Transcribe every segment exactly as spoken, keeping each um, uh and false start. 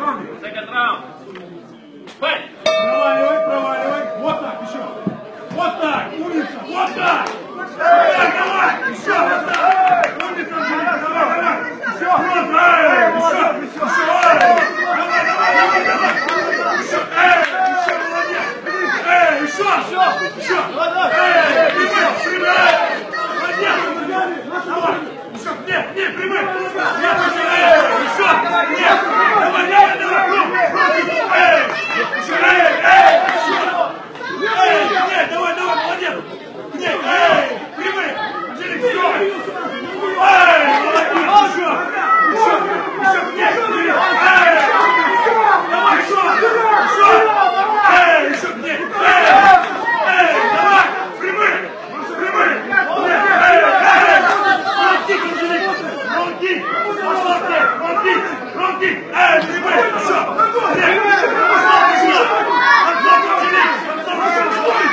Second round. Fight. Проваливай, проваливай. Вот так, еще. Вот так, умница, вот так. Давай, давай, еще, вот так. Умница, давай, давай. Все, вот, эй, еще, еще, эй. Давай, давай, давай, давай. Еще, эй, еще, молодец. Эй, еще, еще, еще. Эй, прямой, прямой. Молодец. Давай, еще, нет, нет, прямой. Нет, еще, эй, еще, нет. Давай, давай, давай, руки, руки, эй. Еще, эй, эй, еще. Эй, нет, давай, давай, молодец. Нет, эй, прямой. Анжелик, все. Эй, молодец, еще. Еще, еще, нет, эй. Давай, еще, еще. Эй, еще, нет, эй. Эй, давай, прямой, прямой. Нет, эй, эй. Молодец, Анжелик, молодец. Послабьте, молодец, молодец. Эй, прямой, еще. Нет, послабьте, еще. Отзовь, Анжелик, отзовь, еще.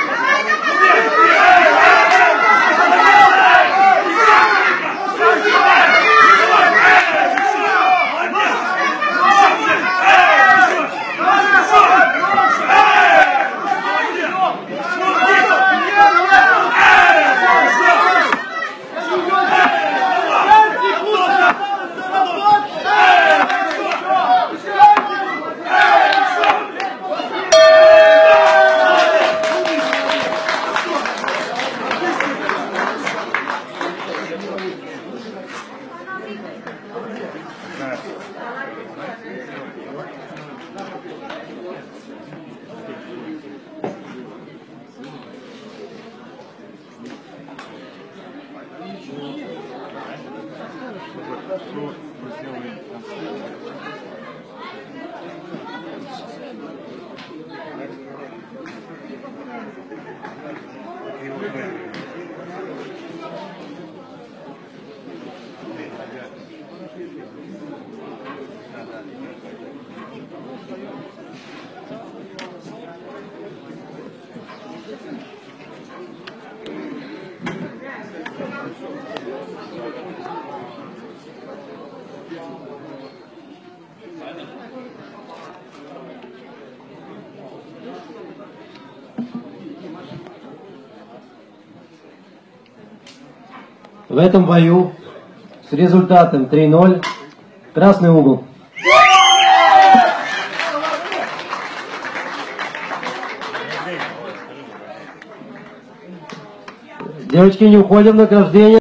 В этом бою с результатом три ноль красный угол. Девочки, не уходим в награждение.